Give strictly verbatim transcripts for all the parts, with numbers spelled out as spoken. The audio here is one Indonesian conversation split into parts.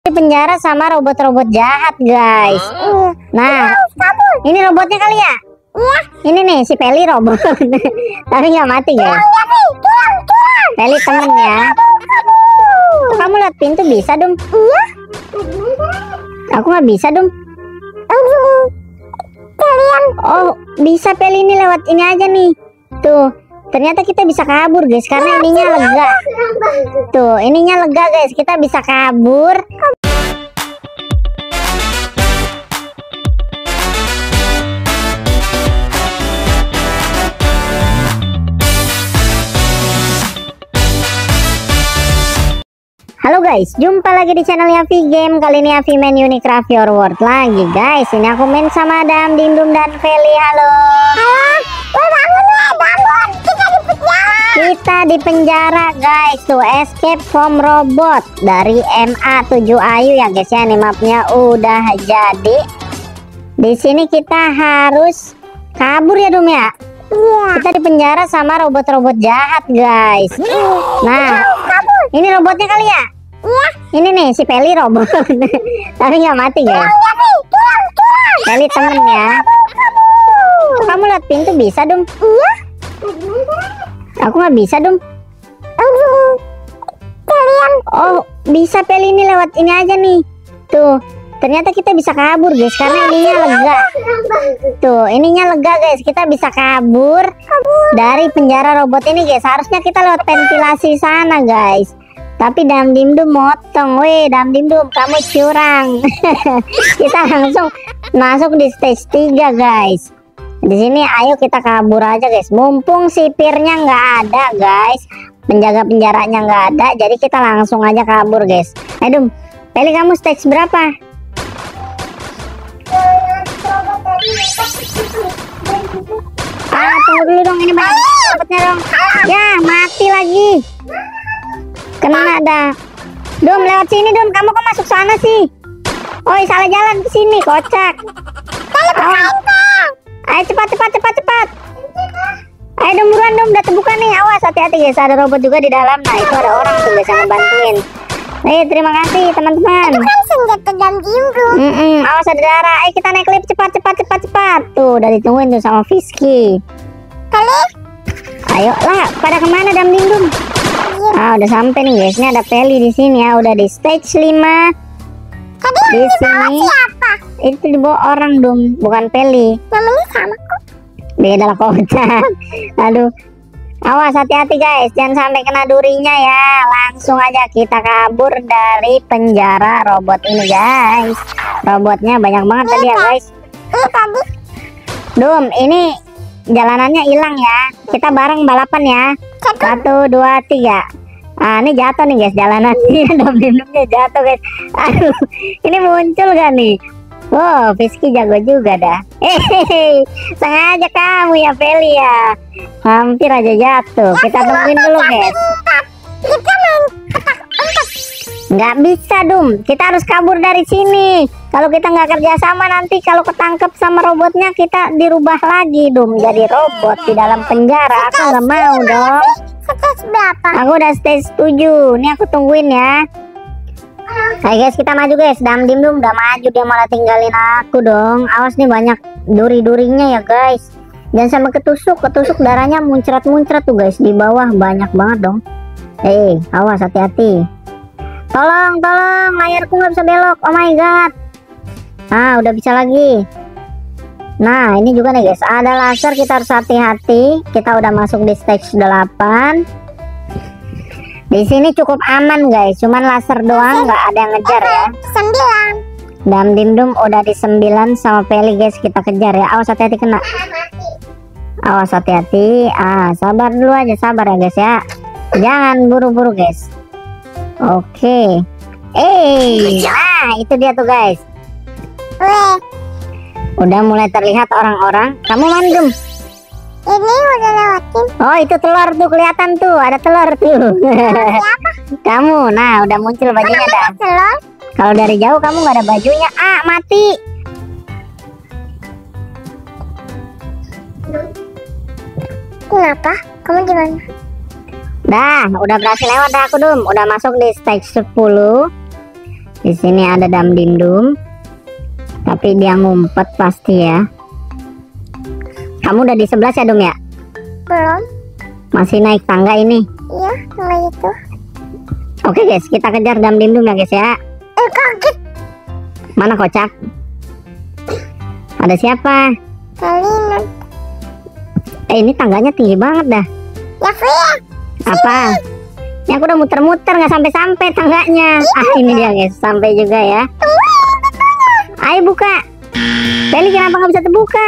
Di penjara sama robot-robot jahat, guys. Nah, ini robotnya kali ya? Iya. Ini nih si Peli robot. Tapi nggak mati, guys. Peli temen ya. Tuh, kamu lihat pintu bisa, Dum? Iya. Aku nggak bisa, Dum. Oh, bisa Peli ini lewat ini aja nih. Tuh, ternyata kita bisa kabur, guys, karena ininya lega. Tuh, ininya lega, guys. Kita bisa kabur. Halo guys, jumpa lagi di channel Yafi Game. Kali ini Yafi main Unicraft Your World lagi, guys. Ini aku main sama Adam, Dindum, dan Feli. Halo. Halo. Woi, bangun ya, bangun. Kita di penjara. Kita di penjara, guys. Tuh, escape from robot dari M A tujuh Ayu ya, guys ya. Ini mapnya udah jadi. Di sini kita harus kabur ya, Dum ya. Iya. Kita di penjara sama robot-robot jahat, guys. Nah, ini robotnya kali ya? Iya. Ini nih si Peli robot. Tapi nggak mati, guys. Peli temen ya. Tuh, kamu lihat pintu bisa, Dum? Iya. Aku nggak bisa, Dum. Oh, bisa Peli ini lewat ini aja nih. Tuh, ternyata kita bisa kabur, guys, karena ininya lega. Tuh, ininya lega, guys. Kita bisa kabur dari penjara robot ini, guys. Harusnya kita lewat ventilasi sana, guys. Tapi Dam Dimdum motong. Weh, Dam Dimdum, kamu curang. Kita langsung masuk di stage tiga, guys. Di sini ayo kita kabur aja, guys. Mumpung sipirnya nggak ada, guys. Penjaga penjaranya nggak ada, jadi kita langsung aja kabur, guys. Ayo, Dum. Peli, kamu stage berapa? Ah, tunggu dulu dong, ini banyak robotnya dong. Ya, mati lagi. Kena dah. Dum, lewat sini, Dum. Kamu kok masuk sana sih? Oh, salah jalan ke sini, kocak. Ayo cepat cepat cepat cepat. Ayo Dum, buruan Dum, udah terbuka nih. Awas, hati-hati, guys. Ada robot juga di dalam. Nah, itu ada orang tuh, guys, yang bantuin. Eh, terima kasih teman-teman. Itu kan senjata Dam Dimdum. Mm -mm, awas ada darah. Ayo kita naik lift, cepat cepat cepat cepat. Tuh, udah ditungguin tuh sama Fiski. Kali. Ayo lah, pada kemana Dam Dimdum? Ah, udah sampai nih, guys. Ini ada Peli di sini ya, udah di stage lima. Tadi di sini siapa? Itu dibawa orang, Dum, bukan Peli. Namanya sama kok. Beda lah, kocak. Aduh. Awas, hati-hati, guys. Jangan sampai kena durinya ya. Langsung aja kita kabur dari penjara robot ini, guys. Robotnya banyak banget tadi ya, guys. Iya tadi. Dum, ini jalanannya hilang ya. Kita bareng balapan ya. Satu, dua, tiga. Ah, ini jatuh nih, guys, jalanannya. Dam Dimdumnya jatuh, guys. Aduh, ini muncul gak nih? Wow, Fiski jago juga dah. Hehehe, sengaja kamu ya, Peli ya. Hampir aja jatuh. Kita tungguin dulu, guys. Kita main petak-petak. Nggak bisa, Dum. Kita harus kabur dari sini. Kalau kita nggak kerja sama, nanti kalau ketangkep sama robotnya, kita dirubah lagi, Dum, jadi robot di dalam penjara. Aku nggak mau dong. Stage berapa? Aku udah stage tujuh. Nih aku tungguin ya. Hai guys, kita maju, guys. Dam Dimdum udah maju, dia malah tinggalin aku dong. Awas nih, banyak duri-durinya ya, guys. Jangan sampai ketusuk, ketusuk darahnya muncrat-muncrat tuh, guys. Di bawah banyak banget dong. Eh, hey, awas, hati-hati. Tolong, tolong, layarku nggak bisa belok. Oh my god. Ah, udah bisa lagi. Nah, ini juga nih, guys. Ada laser, kita harus hati-hati. Kita udah masuk di stage delapan. Di sini cukup aman, guys. Cuman laser doang, nggak ada yang ngejar ya. Sembilan. Dam Dimdum udah di sembilan sama Peli, guys. Kita kejar ya. Awas, hati-hati kena. Awas, hati-hati. Ah, sabar dulu aja, sabar ya, guys ya. Jangan buru-buru, guys. Oke. Eh, nah itu dia tuh, guys. Udah mulai terlihat orang-orang. Kamu mandum. Ini udah lewatin. Oh, itu telur tuh, kelihatan tuh, ada telur tuh. Kamu, nah udah muncul bajunya dah. Telur? Kalau dari jauh kamu nggak ada bajunya. Ah, mati. Kenapa? Kamu di mana? Dah, udah berhasil lewat dah aku, Dum. Udah masuk di stage sepuluh. Di sini ada Dam Dindum, tapi dia ngumpet pasti ya. Kamu udah di sebelah ya, Dum ya? Belum. Masih naik tangga ini. Iya, tangga itu. Oke guys, kita kejar Dam Dindum ya guys ya. Eh, kaget. Mana Kocak? Ada siapa? Kalian. Eh, ini tangganya tinggi banget dah. Ya, Fia. Apa? Ya aku udah muter-muter nggak sampai-sampai tangganya. Ah, ini dia guys, sampai juga ya. Ayo buka. Beli kenapa nggak bisa terbuka?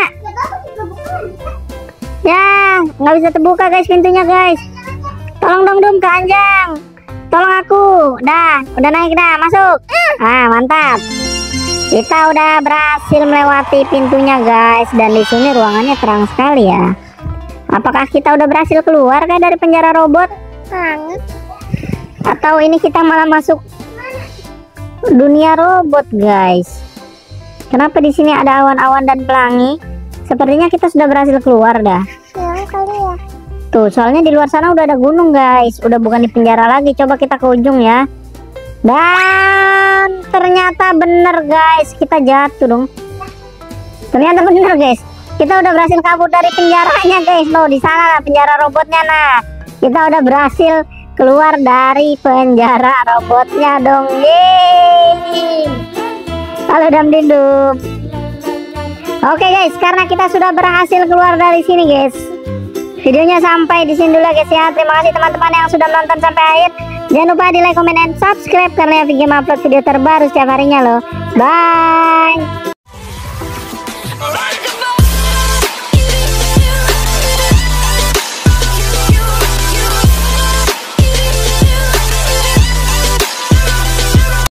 Ya, nggak bisa terbuka guys pintunya guys. Tolong dong Dum, ke Anjang. Tolong aku. Dah, udah naik dah, masuk. Ah, mantap. Kita udah berhasil melewati pintunya guys, dan di sini ruangannya terang sekali ya. Apakah kita udah berhasil keluar kayak dari penjara robot? Mana? Atau ini kita malah masuk dunia robot guys? Kenapa di sini ada awan-awan dan pelangi? Sepertinya kita sudah berhasil keluar dah. Ya, kali ya. Tuh, soalnya di luar sana udah ada gunung guys. Udah bukan di penjara lagi. Coba kita ke ujung ya. Dan ternyata bener guys, kita jatuh dong. Ternyata bener guys, kita udah berhasil kabur dari penjaranya guys. Loh, di sana lah penjara robotnya. Nah, kita udah berhasil keluar dari penjara robotnya dong. Yeay. Halo Dam Dindum. Oke guys, karena kita sudah berhasil keluar dari sini guys, videonya sampai di sini dulu guys ya. Terima kasih teman-teman yang sudah menonton sampai akhir. Jangan lupa di like, comment, dan subscribe karena Epic Game upload video terbaru setiap harinya loh. Bye.